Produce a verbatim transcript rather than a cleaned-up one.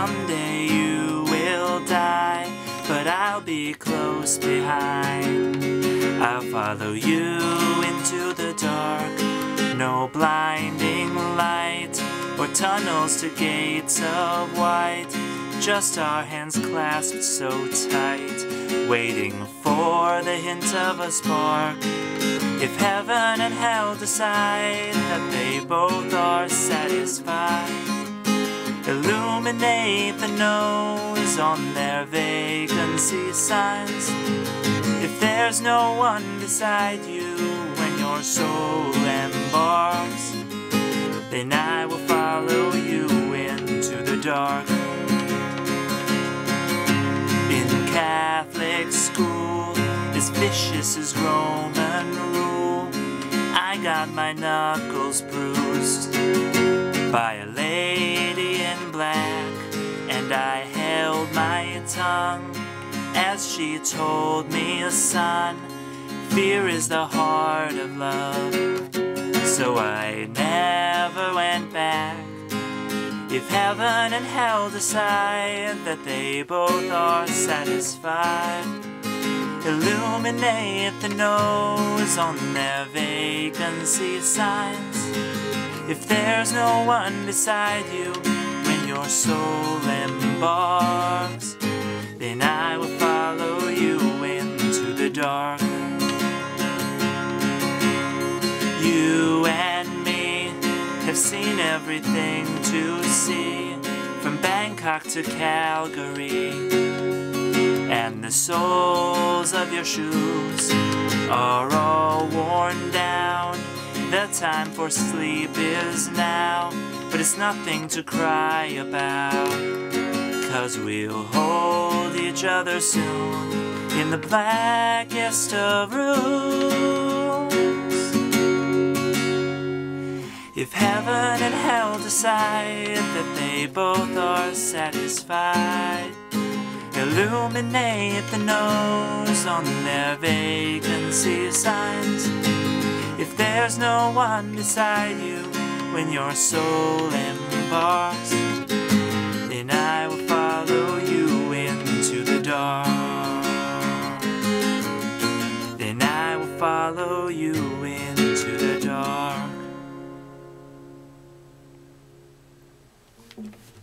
someday you will die, but I'll be close behind. I'll follow you into the dark. No blinding light or tunnels to gates of white, just our hands clasped so tight, waiting for the hint of a spark. If heaven and hell decide that they both are satisfied, illuminate the nose on their vacancy signs. If there's no one beside you when your soul embarks, then I will follow you into the dark. In Catholic school, as vicious as Roman rule, I got my knuckles bruised by a lady in black, and I held my tongue as she told me, son, fear is the heart of love. So I never went back. If heaven and hell decide that they both are satisfied, illuminate the nose on their vacancy signs. If there's no one beside you when your soul embarks, then I will follow you into the dark. You and me have seen everything to see, from Bangkok to Calgary, and the soles of your shoes are all worn down. The time for sleep is now, but it's nothing to cry about, 'cause we'll hold each other soon in the blackest of rooms. If heaven and hell decide that they both are satisfied, illuminate the nose on their vacancy signs. If there's no one beside you when your soul embarks, then I will follow you into the dark. Then I will follow you into the dark.